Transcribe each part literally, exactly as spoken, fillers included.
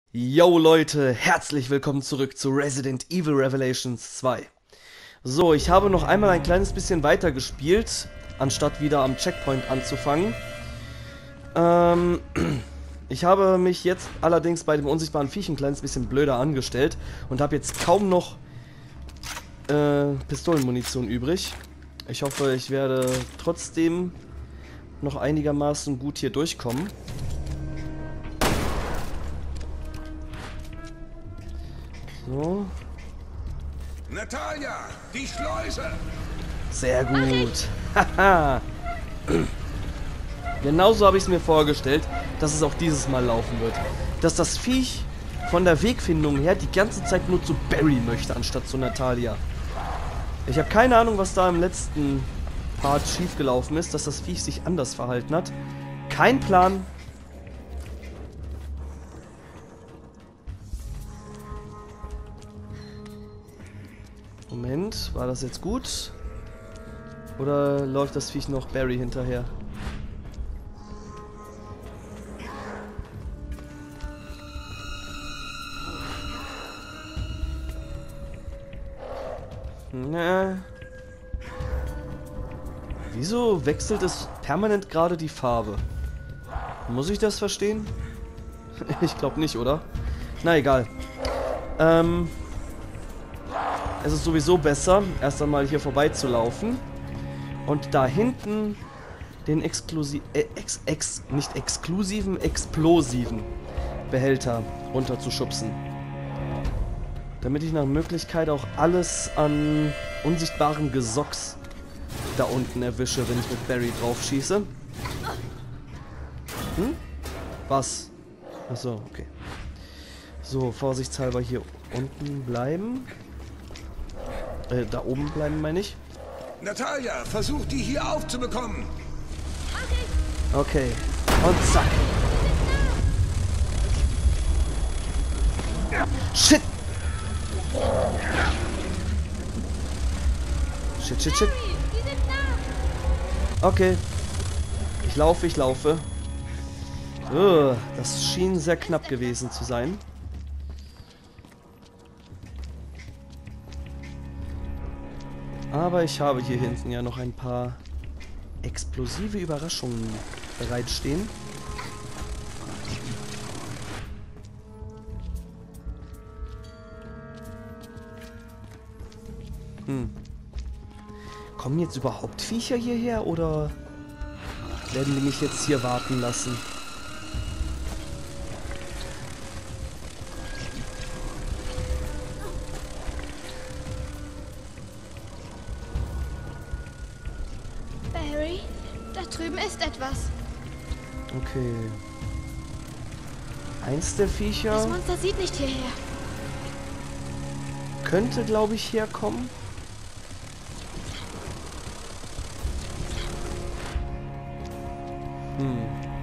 Yo Leute, herzlich willkommen zurück zu Resident Evil Revelations zwei. So, ich habe noch einmal ein kleines bisschen weiter gespielt, anstatt wieder am Checkpoint anzufangen. Ähm, ich habe mich jetzt allerdings bei dem unsichtbaren Viech ein kleines bisschen blöder angestellt und habe jetzt kaum noch äh, Pistolenmunition übrig. Ich hoffe, ich werde trotzdem noch einigermaßen gut hier durchkommen. So. Natalia, die Schleuse! Sehr gut. Haha. Genauso habe ich es mir vorgestellt, dass es auch dieses Mal laufen wird. Dass das Viech von der Wegfindung her die ganze Zeit nur zu Barry möchte, anstatt zu Natalia. Ich habe keine Ahnung, was da im letzten Part schiefgelaufen ist, dass das Viech sich anders verhalten hat. Kein Plan. Moment, war das jetzt gut? Oder läuft das Viech noch Barry hinterher? Na. Wieso wechselt es permanent gerade die Farbe? Muss ich das verstehen? Ich glaube nicht, oder? Na egal. Ähm... Es ist sowieso besser, erst einmal hier vorbeizulaufen und da hinten den exklusiv, äh, ex, ex, nicht exklusiven, explosiven Behälter runterzuschubsen. Damit ich nach Möglichkeit auch alles an unsichtbarem Gesocks da unten erwische, wenn ich mit Barry drauf schieße. Hm? Was? Achso, okay. So, vorsichtshalber hier unten bleiben. Äh, da oben bleiben, meine ich. Natalia, versuch die hier aufzubekommen. Okay. Und zack. Shit! Shit, shit, shit. Okay. Ich laufe, ich laufe. Ugh, das schien sehr knapp gewesen zu sein. Aber ich habe hier hinten ja noch ein paar explosive Überraschungen bereitstehen. Hm. Kommen jetzt überhaupt Viecher hierher oder werden die mich jetzt hier warten lassen? Da drüben ist etwas. Okay. Eins der Viecher Das Monster sieht nicht hierher. könnte, glaube ich, herkommen. Hm.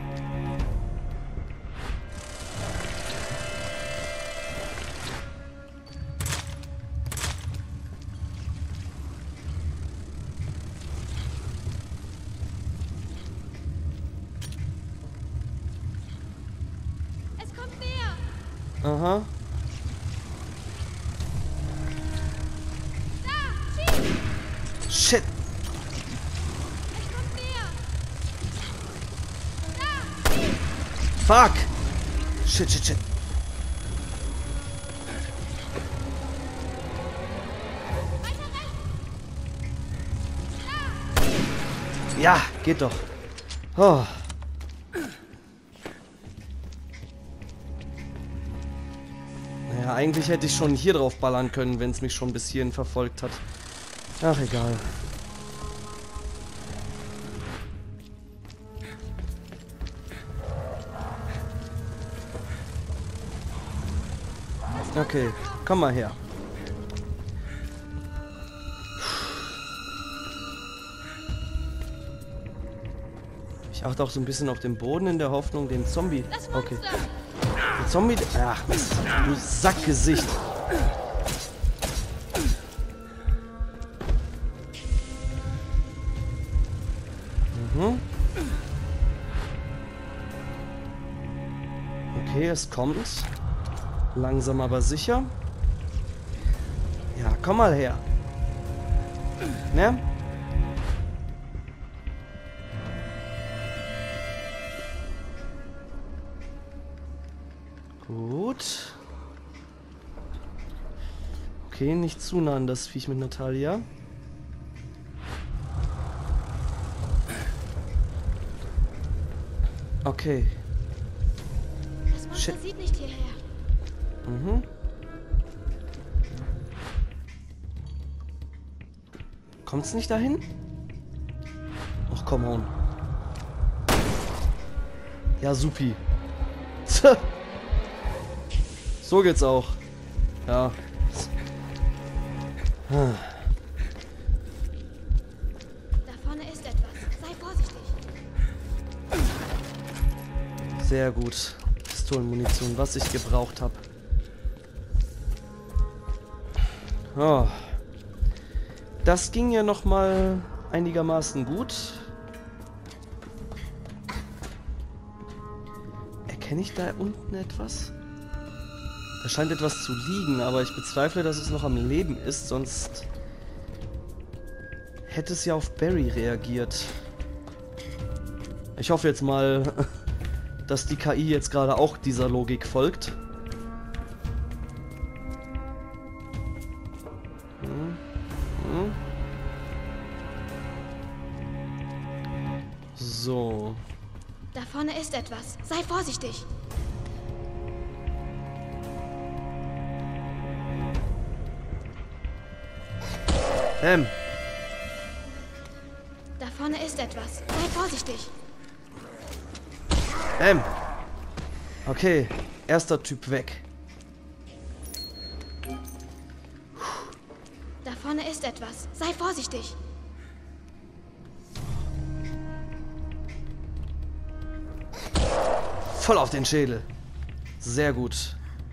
Aha. Da, schieß! Shit. Es kommt näher. Da, schieß! Fuck. Shit, shit, shit. Weiter rechts. Da. Ja, geht doch. Oh. Naja, eigentlich hätte ich schon hier drauf ballern können, wenn es mich schon bis hierhin verfolgt hat. Ach, egal. Okay, komm mal her. Ich achte auch so ein bisschen auf den Boden in der Hoffnung, den Zombie... Okay. Der Zombie... Ach, Mist. Du Sackgesicht. Mhm. Okay, es kommt. Langsam aber sicher. Ja, komm mal her. Ne? Gut. Okay, nicht zu nah an das Viech mit Natalia. Okay. Das Monster Shit. sieht nicht hierher. Mhm. Kommt's nicht dahin? Ach, komm on. Ja, supi. So geht's auch. Ja. Da vorne ist etwas. Sei vorsichtig. Sehr gut. Pistolenmunition, was ich gebraucht habe. Oh. Das ging ja noch mal einigermaßen gut. Erkenne ich da unten etwas? Da scheint etwas zu liegen, aber ich bezweifle, dass es noch am Leben ist, sonst hätte es ja auf Barry reagiert. Ich hoffe jetzt mal, dass die K I jetzt gerade auch dieser Logik folgt. Hm. Hm. So. Da vorne ist etwas. Sei vorsichtig. Ähm. Da vorne ist etwas. Sei vorsichtig. Ähm. Okay. Erster Typ weg. Da vorne ist etwas. Sei vorsichtig. Voll auf den Schädel. Sehr gut.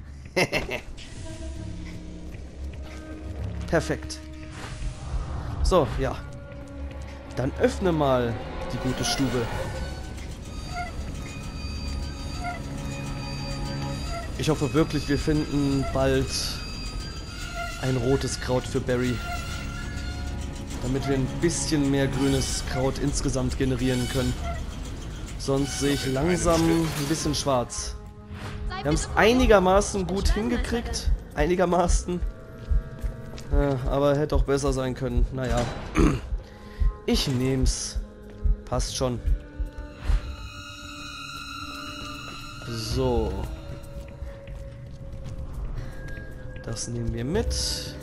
Perfekt. So, ja. Dann öffne mal die gute Stube. Ich hoffe wirklich, wir finden bald ein rotes Kraut für Barry. Damit wir ein bisschen mehr grünes Kraut insgesamt generieren können. Sonst sehe ich langsam ein bisschen schwarz. Wir haben es einigermaßen gut hingekriegt. Einigermaßen. Ja, aber hätte auch besser sein können. Naja. Ich nehm's. Passt schon. So. Das nehmen wir mit.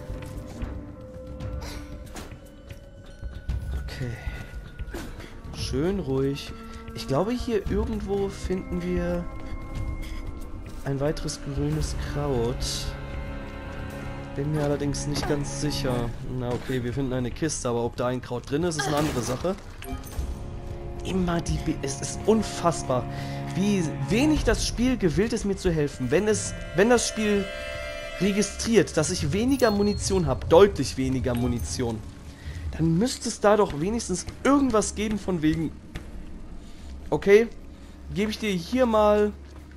Okay. Schön ruhig. Ich glaube, hier irgendwo finden wir ein weiteres grünes Kraut. Bin mir allerdings nicht ganz sicher. Na okay, wir finden eine Kiste, aber ob da ein Kraut drin ist, ist eine andere Sache. Immer die... Be es ist unfassbar, wie wenig das Spiel gewillt ist, mir zu helfen. Wenn es, wenn das Spiel registriert, dass ich weniger Munition habe, deutlich weniger Munition, dann müsste es da doch wenigstens irgendwas geben von wegen... Okay, gebe ich dir hier mal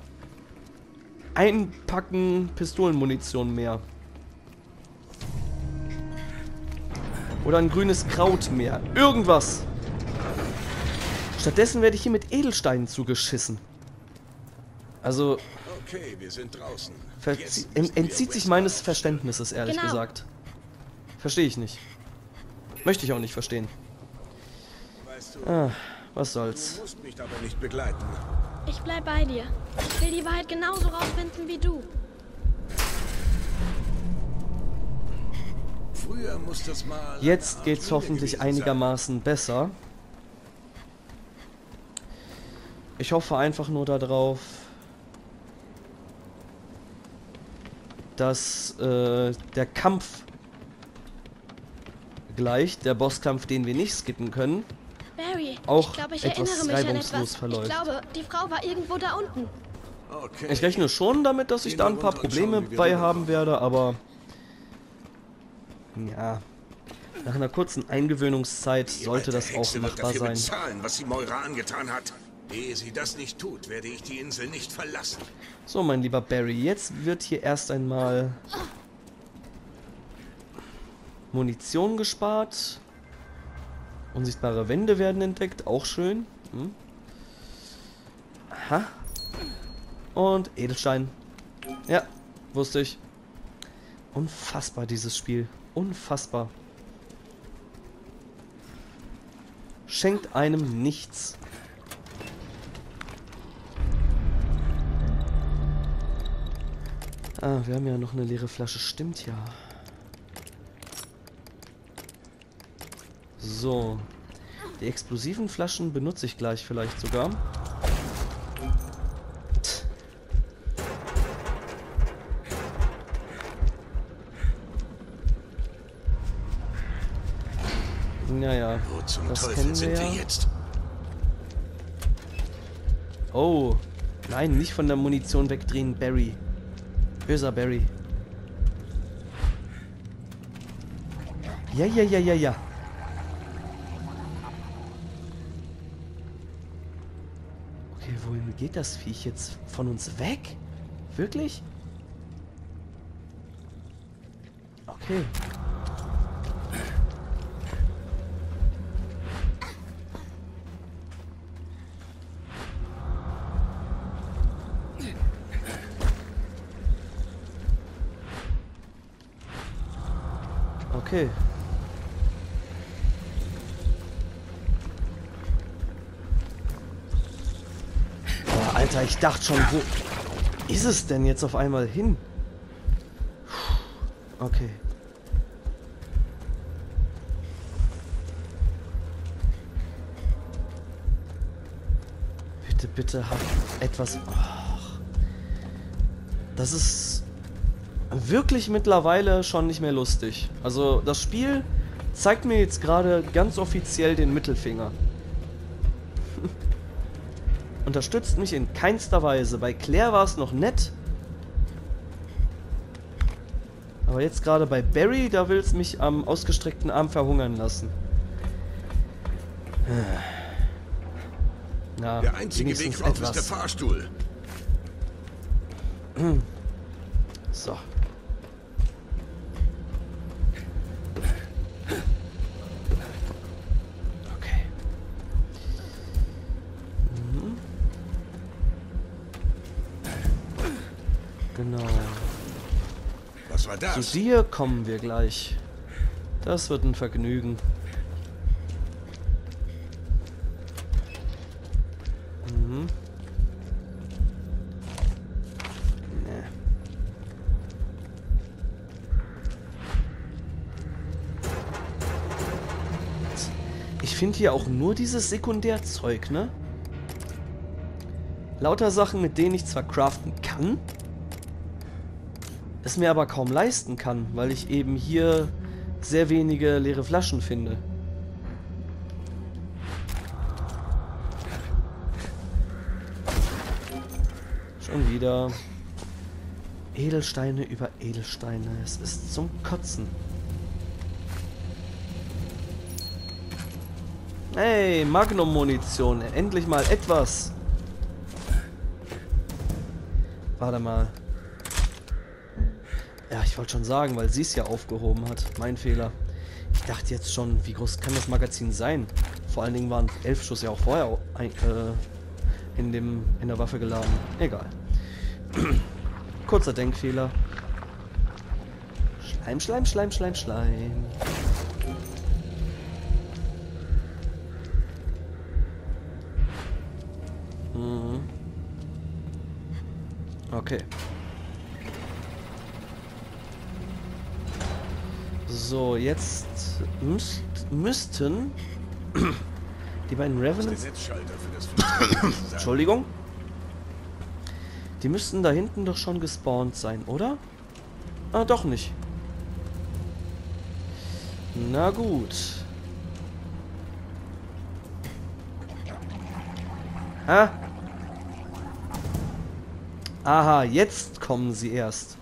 ein Packen Pistolenmunition mehr. Oder ein grünes Kraut mehr. Irgendwas. Stattdessen werde ich hier mit Edelsteinen zugeschissen. Also... Okay, wir sind draußen. entzieht sich meines Verständnisses, ehrlich Genau. gesagt. Verstehe ich nicht. Möchte ich auch nicht verstehen. Weißt du, Ah, was du soll's. musst mich aber nicht begleiten. Ich bleib bei dir. Ich will die Wahrheit genauso rausfinden wie du. Früher muss das mal... Jetzt eine Art geht's Höhle hoffentlich gewesen sein. einigermaßen besser. Ich hoffe einfach nur darauf, dass äh, der Kampf gleich, der Bosskampf, den wir nicht skippen können, Barry, auch ich glaube, ich etwas erinnere mich an reibungslos etwas. verläuft. Ich glaube, die Frau war irgendwo da unten. Okay. Ich rechne schon damit, dass ich Gehen da wir ein paar runter und Probleme schauen, wie wir bei rüberkommen. haben werde, aber ja, nach einer kurzen Eingewöhnungszeit sollte Die das alte auch Hexe wird machbar dafür sein. bezahlen, was sie Moira angetan hat. Ehe sie das nicht tut, werde ich die Insel nicht verlassen. So, mein lieber Barry, jetzt wird hier erst einmal Munition gespart. Unsichtbare Wände werden entdeckt, auch schön. Hm. Aha. Und Edelstein. Ja, wusste ich. Unfassbar, dieses Spiel. Unfassbar. Schenkt einem nichts. Ah, wir haben ja noch eine leere Flasche. Stimmt ja. So. Die explosiven Flaschen benutze ich gleich vielleicht sogar. Naja, Wo zum das Teufel kennen sind wir wir ja. jetzt? Oh, nein, nicht von der Munition wegdrehen, Barry. Böser Barry. Ja, ja, ja, ja, ja. Okay, wohin geht das Viech jetzt? Von uns weg? Wirklich? Okay. Okay. Boah, Alter, ich dachte schon, wo ist es denn jetzt auf einmal hin? Okay. Bitte, bitte, hab etwas... Ach. Das ist wirklich mittlerweile schon nicht mehr lustig. Also das Spiel zeigt mir jetzt gerade ganz offiziell den Mittelfinger. Unterstützt mich in keinster Weise. Bei Claire war es noch nett. Aber jetzt gerade bei Barry, da will es mich am ausgestreckten Arm verhungern lassen. Na, Der einzige Weg raus ist der Fahrstuhl. So. Okay. Mhm. Genau. Was war das? Zu dir kommen wir gleich. Das wird ein Vergnügen. Mhm. Nee. Ich finde hier auch nur dieses Sekundärzeug, ne? Lauter Sachen, mit denen ich zwar craften kann, es mir aber kaum leisten kann, weil ich eben hier sehr wenige leere Flaschen finde. Schon wieder. Edelsteine über Edelsteine. Es ist zum Kotzen. Hey, Magnum-Munition. Endlich mal etwas. Warte mal. Ja, ich wollte schon sagen, weil sie es ja aufgehoben hat. Mein Fehler. Ich dachte jetzt schon, wie groß kann das Magazin sein? Vor allen Dingen waren elf Schuss ja auch vorher ein, äh, in, dem, in der Waffe geladen. Egal. Kurzer Denkfehler. Schleim, Schleim, Schleim, Schleim, Schleim. Mhm. Okay. So, jetzt müsst, müssten die beiden Revenants... Entschuldigung. Die müssten da hinten doch schon gespawnt sein, oder? Ah, doch nicht. Na gut. Ha? Aha, jetzt kommen sie erst.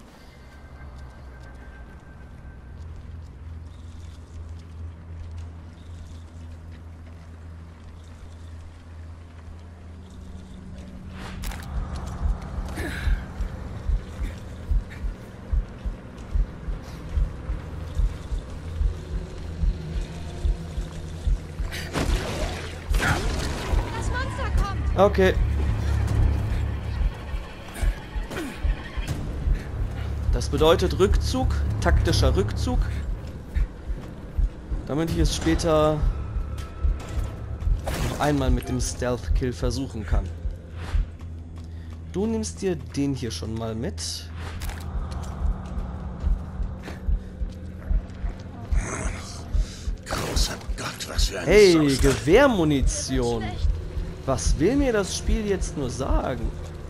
Okay. Das bedeutet Rückzug, taktischer Rückzug. Damit ich es später noch einmal mit dem Stealth-Kill versuchen kann. Du nimmst dir den hier schon mal mit. Großer Gott, was für ein Hey, Sauster. Gewehrmunition. Was will mir das Spiel jetzt nur sagen?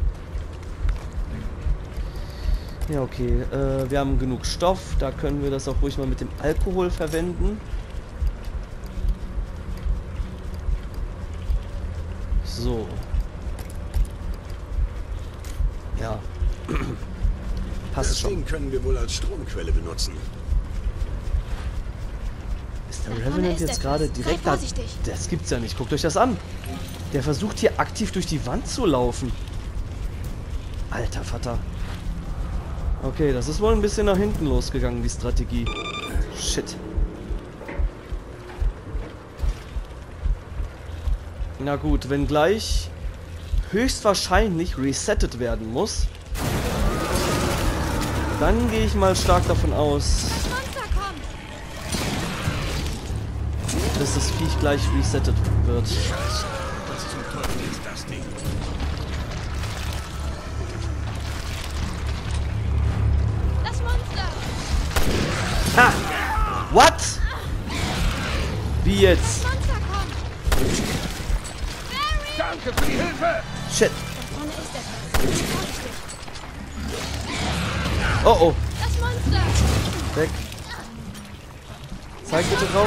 Ja, okay. Äh, wir haben genug Stoff. Da können wir das auch ruhig mal mit dem Alkohol verwenden. So. Ja. Passt Das schon. Ding können wir wohl als Stromquelle benutzen. Ist der Da vorne Revenant ist jetzt etwas. gerade Seid direkt da? vorsichtig. Das gibt's ja nicht. Guckt euch das an. Der versucht hier aktiv durch die Wand zu laufen. Alter Vater. Okay, das ist wohl ein bisschen nach hinten losgegangen, die Strategie. Shit. Na gut, wenn gleich höchstwahrscheinlich resettet werden muss, dann gehe ich mal stark davon aus, Monster kommt! dass das Viech gleich resettet wird. Scheiße. Was zum Teufel ist das Ding? Das Monster! Ha! What? Wie jetzt? Monster kommt! Danke für die Hilfe! Shit. Da vorne ist etwas. Seid vorsichtig. Oh oh. Das Monster! Weg. Zeig bitte drauf.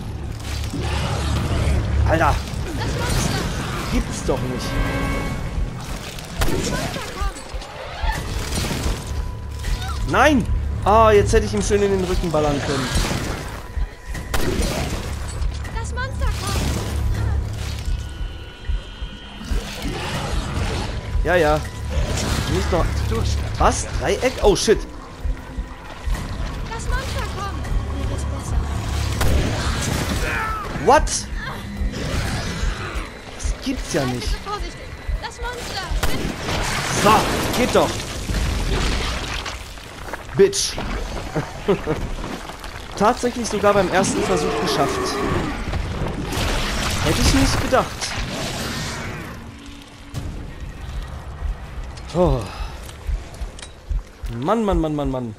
Alter. Das Monster! Gibt's doch nicht. Nein! Ah, jetzt hätte ich ihm schön in den Rücken ballern können. Das Monster kommt! Ja, ja. Nicht noch. Was? Dreieck? Oh, shit. Das Monster kommt! Mir geht's besser. What? Das gibt's ja Seid nicht. bitte vorsichtig! Das Monster! So, geht doch. Bitch. Tatsächlich sogar beim ersten Versuch geschafft. Hätte ich nicht gedacht. Oh. Mann, Mann, Mann, Mann, Mann.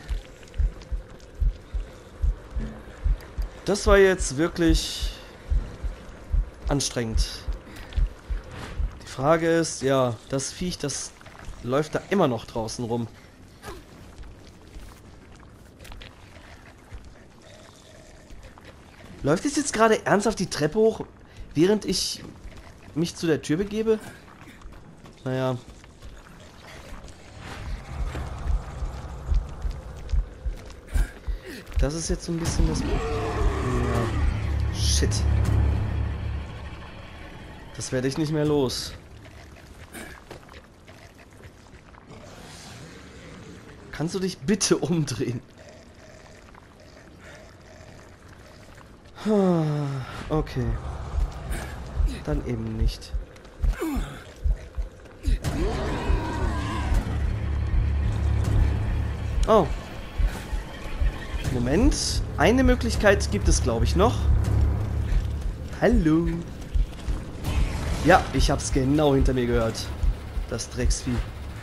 Das war jetzt wirklich anstrengend. Die Frage ist, ja, das Viech, das läuft da immer noch draußen rum. Läuft es jetzt gerade ernsthaft die Treppe hoch, während ich mich zu der Tür begebe? Naja. Das ist jetzt so ein bisschen das... Ja. Shit. Das werde ich nicht mehr los. Kannst du dich bitte umdrehen? Okay. Dann eben nicht. Oh. Moment. Eine Möglichkeit gibt es, glaube ich, noch. Hallo. Ja, ich hab's genau hinter mir gehört. Das Drecksvieh.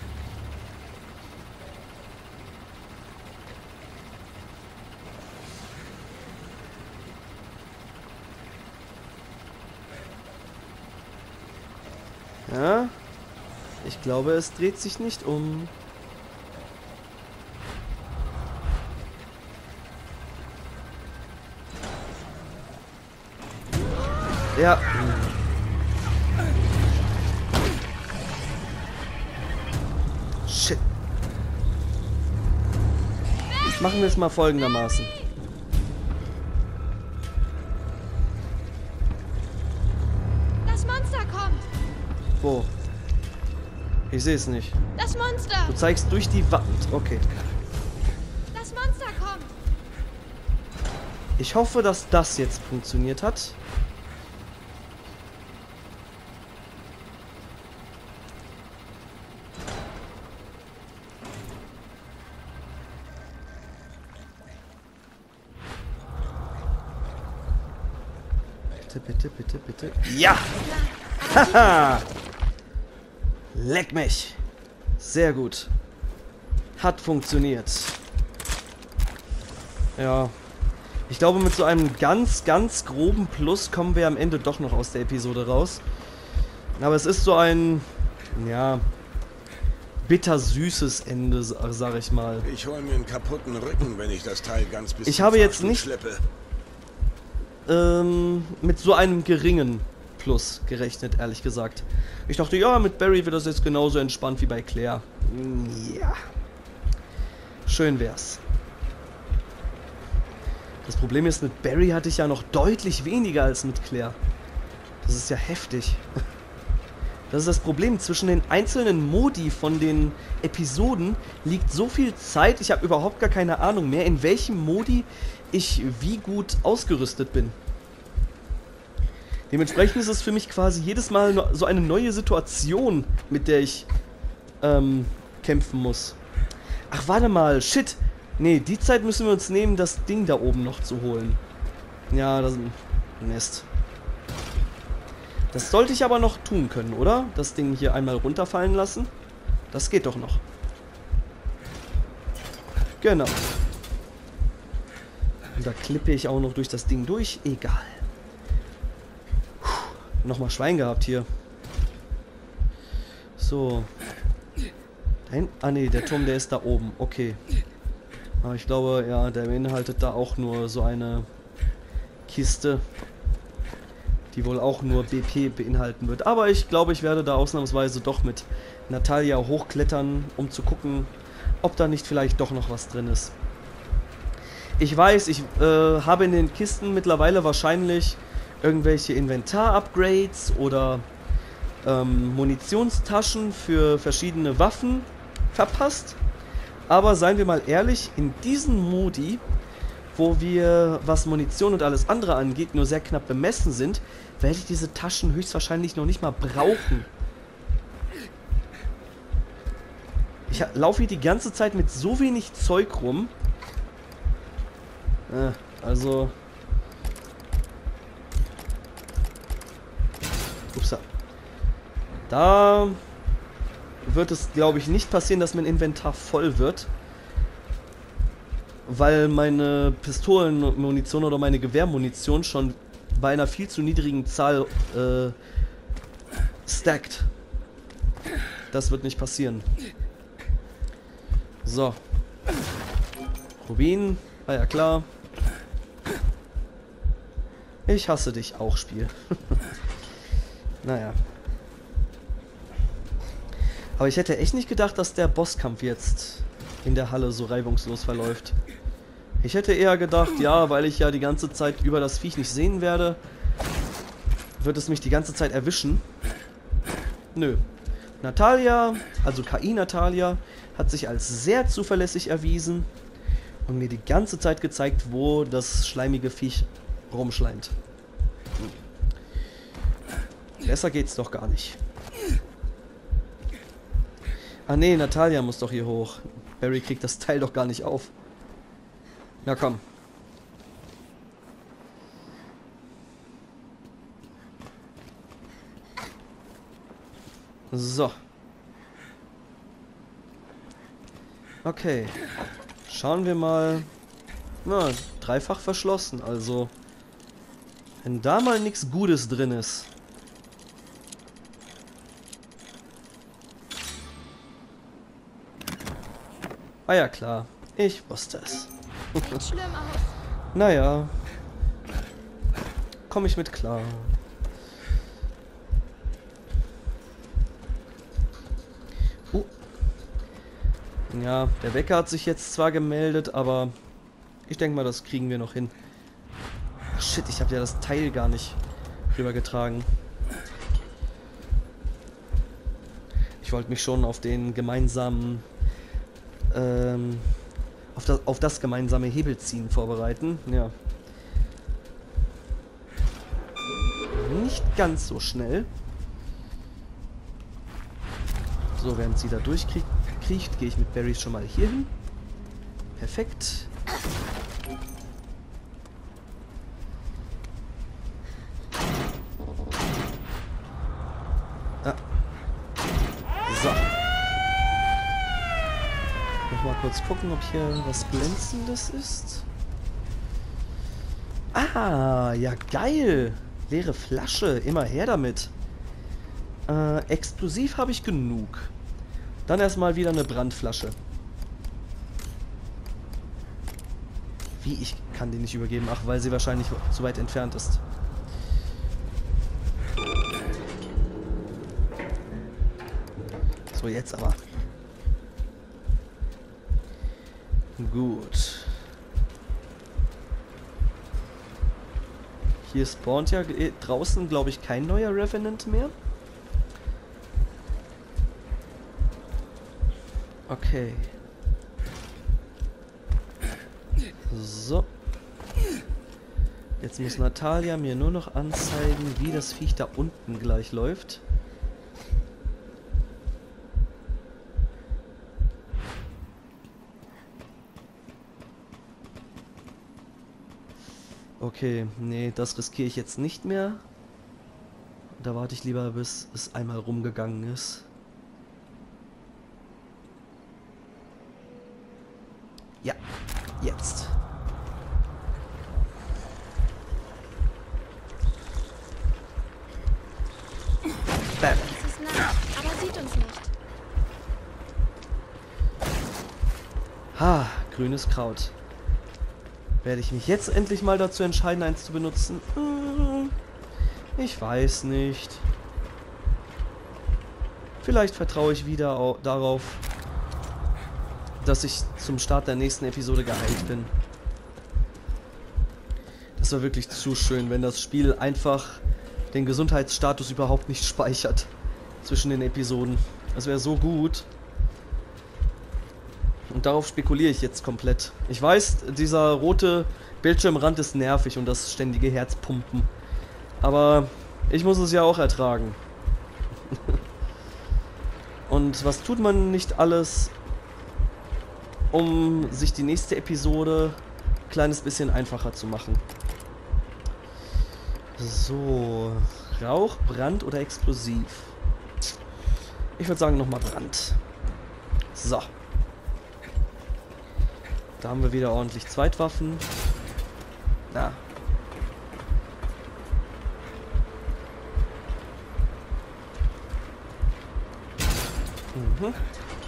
Ja, ich glaube, es dreht sich nicht um. Ja. Shit. Machen wir es mal folgendermaßen. Das Monster kommt! Wo? Ich sehe es nicht. Das Monster! Du zeigst durch die Wand. Okay. Das Monster kommt! Ich hoffe, dass das jetzt funktioniert hat. Bitte, bitte, bitte, bitte. Ja! Haha! Leck mich! Sehr gut. Hat funktioniert. Ja. Ich glaube, mit so einem ganz, ganz groben Plus kommen wir am Ende doch noch aus der Episode raus. Aber es ist so ein, ja, bittersüßes Ende, sag ich mal. Ich hole mir einen kaputten Rücken, wenn ich das Teil ganz bis Ich zum habe jetzt Fahrstuhl nicht schleppe. ähm, mit so einem geringen Plus gerechnet, ehrlich gesagt. Ich dachte, ja, mit Barry wird das jetzt genauso entspannt wie bei Claire. Ja. Schön wär's. Das Problem ist, mit Barry hatte ich ja noch deutlich weniger als mit Claire. Das ist ja heftig. Das ist das Problem. Zwischen den einzelnen Modi von den Episoden liegt so viel Zeit, ich habe überhaupt gar keine Ahnung mehr, in welchem Modi ich wie gut ausgerüstet bin. Dementsprechend ist es für mich quasi jedes Mal so eine neue Situation, mit der ich ähm, kämpfen muss. Ach, warte mal, shit. Nee, die Zeit müssen wir uns nehmen, das Ding da oben noch zu holen. Ja, das ist ein Mist. Das sollte ich aber noch tun können, oder? Das Ding hier einmal runterfallen lassen. Das geht doch noch. Genau. Und da klippe ich auch noch durch das Ding durch. Egal. Puh, nochmal Schwein gehabt hier. So. Dahin? Ah ne, der Turm, der ist da oben. Okay. Aber ich glaube, ja, der beinhaltet da auch nur so eine Kiste, die wohl auch nur B P beinhalten wird. Aber ich glaube, ich werde da ausnahmsweise doch mit Natalia hochklettern, um zu gucken, ob da nicht vielleicht doch noch was drin ist. Ich weiß, ich äh, habe in den Kisten mittlerweile wahrscheinlich irgendwelche Inventar-Upgrades oder ähm, Munitionstaschen für verschiedene Waffen verpasst. Aber seien wir mal ehrlich, in diesen Modi, wo wir, was Munition und alles andere angeht, nur sehr knapp bemessen sind, werde ich diese Taschen höchstwahrscheinlich noch nicht mal brauchen. Ich laufe hier die ganze Zeit mit so wenig Zeug rum. Äh, also... Upsa. Da... wird es, glaube ich, nicht passieren, dass mein Inventar voll wird. Weil meine Pistolenmunition oder meine Gewehrmunition schon bei einer viel zu niedrigen Zahl äh, stackt. Das wird nicht passieren. So. Rubin, war ja klar. Ich hasse dich auch, Spiel. Naja. Aber ich hätte echt nicht gedacht, dass der Bosskampf jetzt in der Halle so reibungslos verläuft. Ich hätte eher gedacht, ja, weil ich ja die ganze Zeit über das Viech nicht sehen werde, wird es mich die ganze Zeit erwischen. Nö. Natalia, also K I Natalia, hat sich als sehr zuverlässig erwiesen und mir die ganze Zeit gezeigt, wo das schleimige Viech rumschleimt. Hm. Besser geht's doch gar nicht. Ah ne, Natalia muss doch hier hoch. Barry kriegt das Teil doch gar nicht auf. Na komm. So. Okay. Schauen wir mal. Na, dreifach verschlossen, also. Wenn da mal nichts Gutes drin ist. Ah ja, klar. Ich wusste es. Sieht schlimm aus. Naja. Komme ich mit klar. Uh. Ja, der Wecker hat sich jetzt zwar gemeldet, aber ich denke mal, das kriegen wir noch hin. Ach shit, ich habe ja das Teil gar nicht rübergetragen. Ich wollte mich schon auf den gemeinsamen ähm, auf das, auf das gemeinsame Hebelziehen vorbereiten. Ja. Nicht ganz so schnell. So, während sie da durchkriecht, kriecht, gehe ich mit Barry schon mal hier hin. Perfekt. kurz gucken, ob hier was Glänzendes ist. Ah, ja geil. Leere Flasche, immer her damit. Äh, explosiv habe ich genug. Dann erstmal wieder eine Brandflasche. Wie, ich kann die nicht übergeben? Ach, weil sie wahrscheinlich zu weit entfernt ist. So, jetzt aber. Gut. Hier spawnt ja draußen, glaube ich, kein neuer Revenant mehr. Okay. So. Jetzt muss Natalia mir nur noch anzeigen, wie das Viech da unten gleich läuft. Okay, nee, das riskiere ich jetzt nicht mehr. Da warte ich lieber, bis es einmal rumgegangen ist. Ja, jetzt. Bam. Es ist nah, aber sieht uns nicht. Ha, grünes Kraut. Werde ich mich jetzt endlich mal dazu entscheiden, eins zu benutzen? Hm, ich weiß nicht. Vielleicht vertraue ich wieder au- darauf, dass ich zum Start der nächsten Episode geheilt bin. Das war wirklich zu schön, wenn das Spiel einfach den Gesundheitsstatus überhaupt nicht speichert zwischen den Episoden. Das wäre so gut. Und darauf spekuliere ich jetzt komplett. Ich weiß, dieser rote Bildschirmrand ist nervig und das ständige Herzpumpen. Aber ich muss es ja auch ertragen. Und was tut man nicht alles, um sich die nächste Episode ein kleines bisschen einfacher zu machen? So, Rauch, Brand oder Explosiv? Ich würde sagen nochmal Brand. So. Da haben wir wieder ordentlich Zweitwaffen. Na. Mhm.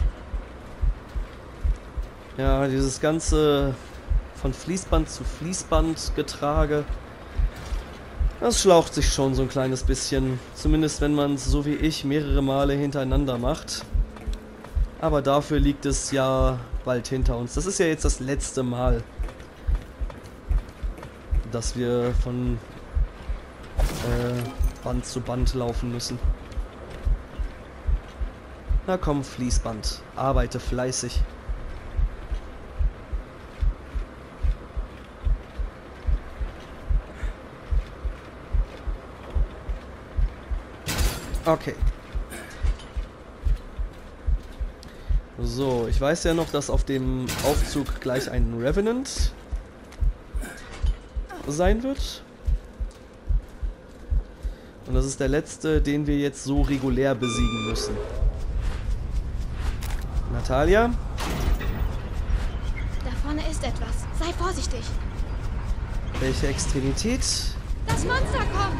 Ja, dieses ganze von Fließband zu Fließband Getrage, das schlaucht sich schon so ein kleines bisschen. Zumindest wenn man es so wie ich mehrere Male hintereinander macht. Aber dafür liegt es ja bald hinter uns. Das ist ja jetzt das letzte Mal, dass wir von äh, Band zu Band laufen müssen. Na komm, Fließband. Arbeite fleißig. Okay. So, ich weiß ja noch, dass auf dem Aufzug gleich ein Revenant sein wird. Und das ist der letzte, den wir jetzt so regulär besiegen müssen. Natalia? Da vorne ist etwas. Sei vorsichtig. Welche Extremität? Das Monster kommt.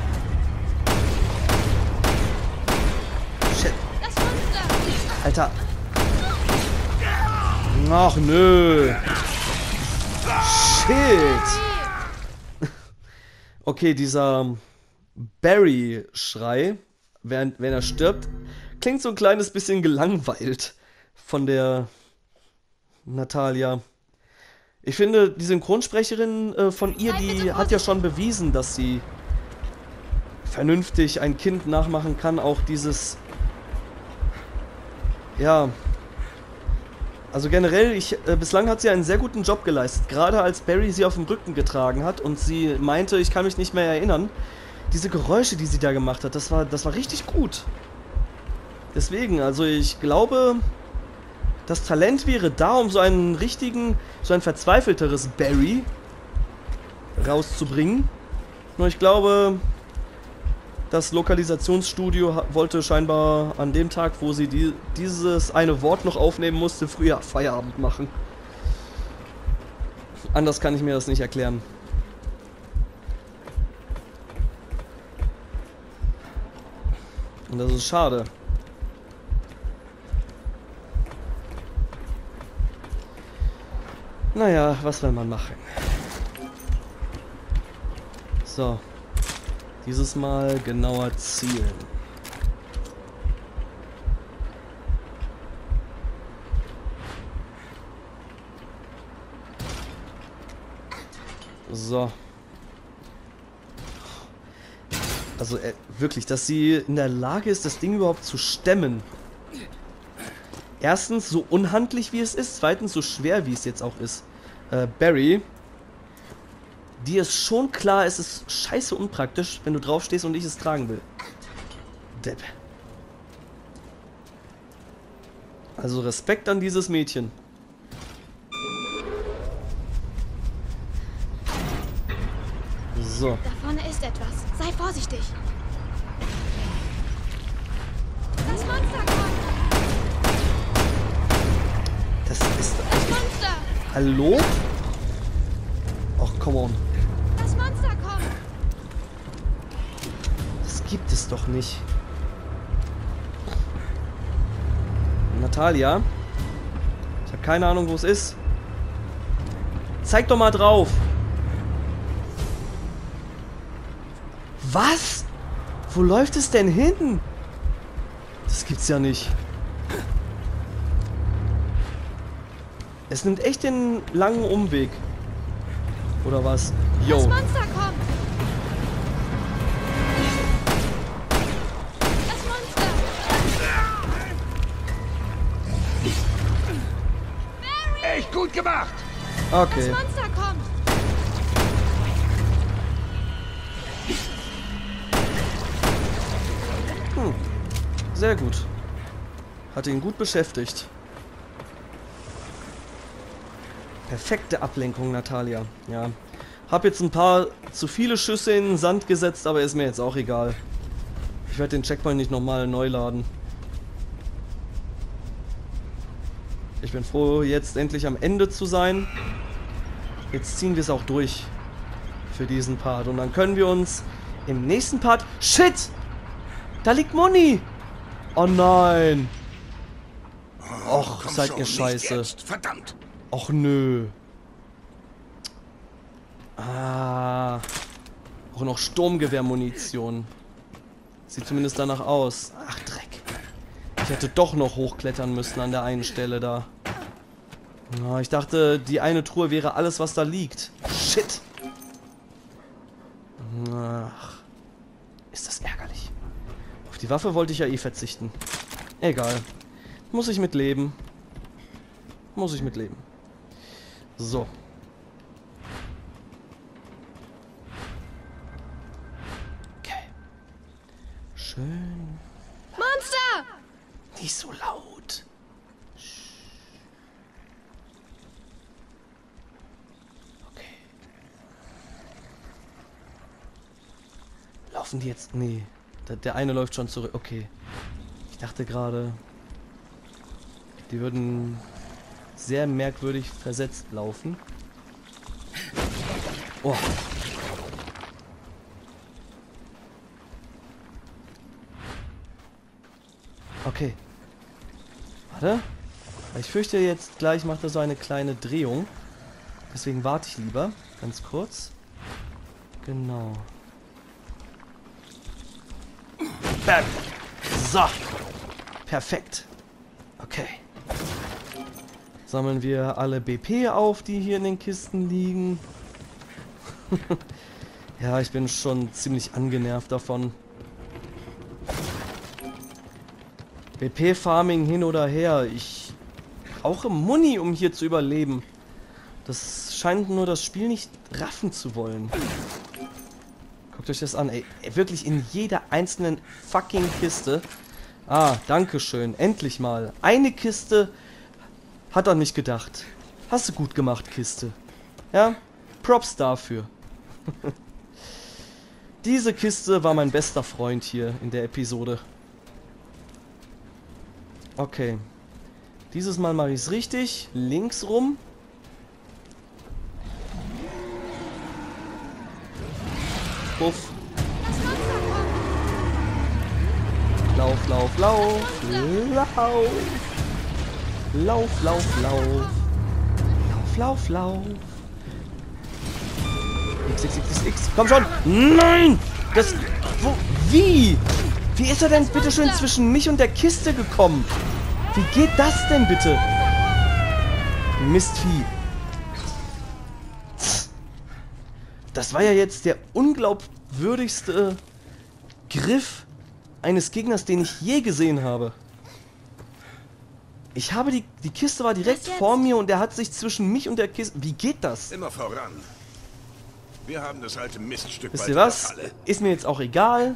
Shit. Das Monster. Alter. Ach nö. Shit. Okay, dieser Barry-Schrei, während wenn er stirbt, klingt so ein kleines bisschen gelangweilt von der Natalia. Ich finde, die Synchronsprecherin äh, von ihr, die hat ja schon bewiesen, dass sie vernünftig ein Kind nachmachen kann. Auch dieses... Ja... Also generell, ich, äh, bislang hat sie einen sehr guten Job geleistet. Gerade als Barry sie auf dem Rücken getragen hat und sie meinte, ich kann mich nicht mehr erinnern. Diese Geräusche, die sie da gemacht hat, das war, das war richtig gut. Deswegen, also ich glaube, das Talent wäre da, um so einen richtigen, so ein verzweifelteres Barry rauszubringen. Nur ich glaube, Das Lokalisationsstudio ha- wollte scheinbar an dem Tag, wo sie die, dieses eine Wort noch aufnehmen musste, früher Feierabend machen. Anders kann ich mir das nicht erklären. Und das ist schade. Naja, was will man machen? So. Dieses Mal genauer zielen. So. Also äh, wirklich, dass sie in der Lage ist, das Ding überhaupt zu stemmen. Erstens so unhandlich wie es ist, zweitens so schwer wie es jetzt auch ist. Äh, Barry, dir ist schon klar, es ist scheiße unpraktisch, wenn du draufstehst und ich es tragen will. Depp. Also Respekt an dieses Mädchen. So. Da vorne ist etwas. Sei vorsichtig. Das Monster kommt. Das ist... Das Monster. Hallo? Ach, come on. Das Monster kommt. Das gibt es doch nicht. Natalia? Ich habe keine Ahnung, wo es ist. Zeig doch mal drauf. Was? Wo läuft es denn hin? Das gibt's ja nicht. Es nimmt echt den langen Umweg. Oder was? Yo. Das Monster kommt. Das Monster. Echt gut gemacht! Okay. Das Monster kommt. Hm. Sehr gut. Hat ihn gut beschäftigt. Perfekte Ablenkung, Natalia. Ja. Hab jetzt ein paar zu viele Schüsse in den Sand gesetzt, aber ist mir jetzt auch egal. Ich werde den Checkpoint nicht nochmal neu laden. Ich bin froh, jetzt endlich am Ende zu sein. Jetzt ziehen wir es auch durch. Für diesen Part. Und dann können wir uns im nächsten Part... Shit! Da liegt Moni! Oh nein! Och, Komm seid schon, ihr nicht scheiße. jetzt. Verdammt! Och nö. Ah. Auch noch Sturmgewehrmunition. Sieht zumindest danach aus. Ach, Dreck. Ich hätte doch noch hochklettern müssen an der einen Stelle da. Na, ich dachte, die eine Truhe wäre alles, was da liegt. Shit. Ach. Ist das ärgerlich. Auf die Waffe wollte ich ja eh verzichten. Egal. Muss ich mitleben. Muss ich mitleben. So. Okay. Schön. Monster! Nicht so laut. Okay. Laufen die jetzt? Nee. Der, der eine läuft schon zurück. Okay. Ich dachte gerade, die würden sehr merkwürdig versetzt laufen. Oh. Okay. Warte. Ich fürchte jetzt gleich macht er so eine kleine Drehung. Deswegen warte ich lieber. Ganz kurz. Genau. Bam. So. Perfekt. Okay. Sammeln wir alle B P auf, die hier in den Kisten liegen. Ja, ich bin schon ziemlich angenervt davon. B P-Farming hin oder her. Ich brauche Muni, um hier zu überleben. Das scheint nur das Spiel nicht raffen zu wollen. Guckt euch das an, ey. Wirklich in jeder einzelnen fucking Kiste. Ah, dankeschön. Endlich mal. Eine Kiste hat an mich gedacht. Hast du gut gemacht, Kiste. Ja? Props dafür. Diese Kiste war mein bester Freund hier in der Episode. Okay. Dieses Mal mache ich es richtig. Links rum. Puff. Lauf, lauf, lauf. Lauf. Lauf, lauf, lauf. Lauf, lauf, lauf. X, X, X, X. Komm schon. Nein! Das... Wo... Wie? Wie ist er denn bitte schön zwischen mich und der Kiste gekommen? Wie geht das denn bitte? Mistvieh. Das war ja jetzt der unglaubwürdigste Griff eines Gegners, den ich je gesehen habe. Ich habe die... Die Kiste war direkt vor mir und er hat sich zwischen mich und der Kiste... Wie geht das? Immer voran. Wir haben das alte Miststück. Wisst ihr was? Ist mir jetzt auch egal.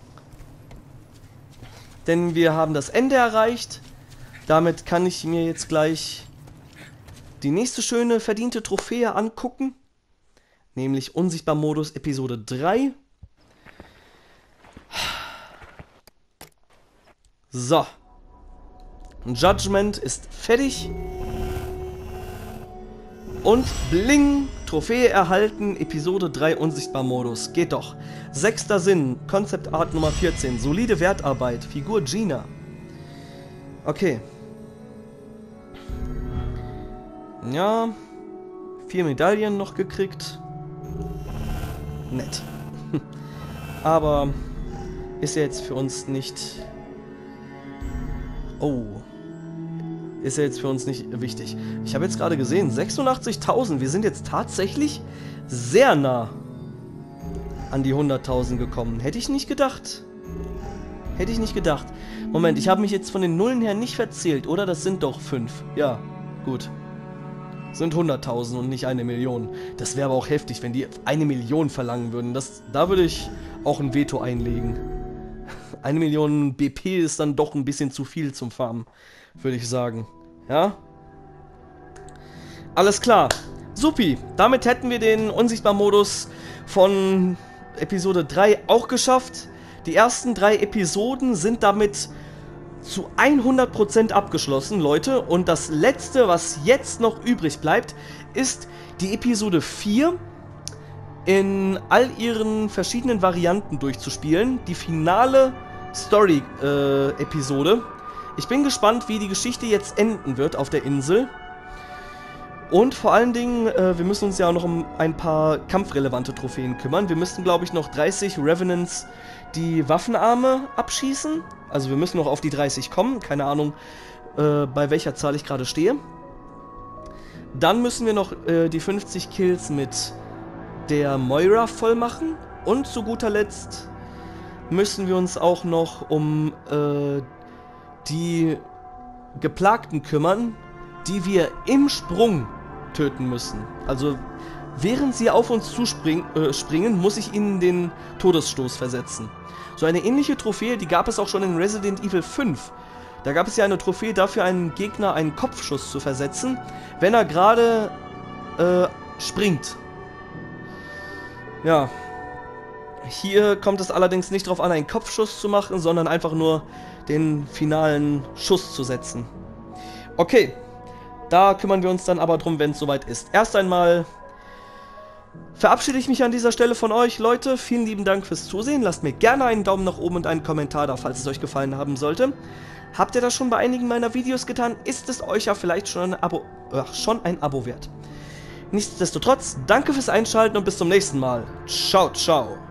Denn wir haben das Ende erreicht. Damit kann ich mir jetzt gleich die nächste schöne verdiente Trophäe angucken. Nämlich Unsichtbar-Modus Episode drei. So. Judgment ist fertig. Und bling, Trophäe erhalten, Episode drei Unsichtbar-Modus. Geht doch. Sechster Sinn, Concept Art Nummer vierzehn. Solide Wertarbeit, Figur Gina. Okay. Ja. Vier Medaillen noch gekriegt. Nett. Aber ist ja jetzt für uns nicht... Oh. Ist ja jetzt für uns nicht wichtig. Ich habe jetzt gerade gesehen, sechsundachtzigtausend. Wir sind jetzt tatsächlich sehr nah an die hunderttausend gekommen. Hätte ich nicht gedacht. Hätte ich nicht gedacht. Moment, ich habe mich jetzt von den Nullen her nicht verzählt, oder? Das sind doch fünf. Ja, gut. Sind hunderttausend und nicht eine Million. Das wäre aber auch heftig, wenn die eine Million verlangen würden. Das, da würde ich auch ein Veto einlegen. Eine Million B P ist dann doch ein bisschen zu viel zum Farmen, würde ich sagen. Ja? Alles klar. Supi. Damit hätten wir den Unsichtbar-Modus von Episode drei auch geschafft. Die ersten drei Episoden sind damit zu hundert Prozent abgeschlossen, Leute. Und das letzte, was jetzt noch übrig bleibt, ist die Episode vier in all ihren verschiedenen Varianten durchzuspielen. Die finale Story-Episode. Äh, ich bin gespannt, wie die Geschichte jetzt enden wird auf der Insel. Und vor allen Dingen, äh, wir müssen uns ja auch noch um ein paar kampfrelevante Trophäen kümmern. Wir müssten, glaube ich, noch dreißig Revenants die Waffenarme abschießen. Also wir müssen noch auf die dreißig kommen. Keine Ahnung, äh, bei welcher Zahl ich gerade stehe. Dann müssen wir noch äh, die fünfzig Kills mit der Moira voll machen. Und zu guter Letzt müssen wir uns auch noch um äh, die Geplagten kümmern, die wir im Sprung töten müssen. Also während sie auf uns zuspringen, äh, springen, muss ich ihnen den Todesstoß versetzen. So eine ähnliche Trophäe, die gab es auch schon in Resident Evil fünf. Da gab es ja eine Trophäe dafür, einen Gegner einen Kopfschuss zu versetzen, wenn er gerade äh, springt. Ja. Hier kommt es allerdings nicht darauf an, einen Kopfschuss zu machen, sondern einfach nur den finalen Schuss zu setzen. Okay. Da kümmern wir uns dann aber drum, wenn es soweit ist. Erst einmal verabschiede ich mich an dieser Stelle von euch, Leute. Vielen lieben Dank fürs Zusehen. Lasst mir gerne einen Daumen nach oben und einen Kommentar da, falls es euch gefallen haben sollte. Habt ihr das schon bei einigen meiner Videos getan? Ist es euch ja vielleicht schon ein Abo, ach, schon ein Abo wert. Nichtsdestotrotz, danke fürs Einschalten und bis zum nächsten Mal. Ciao, ciao.